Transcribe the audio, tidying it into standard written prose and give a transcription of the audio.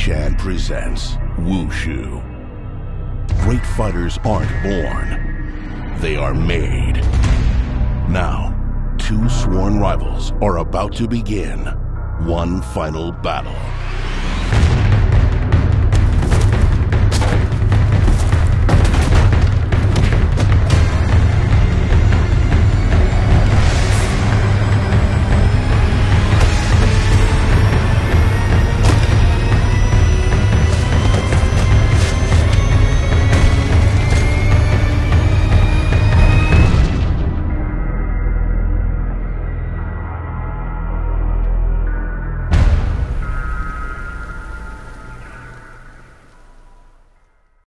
Chan presents WUSHU. Great fighters aren't born, they are made. Now, two sworn rivals are about to begin one final battle.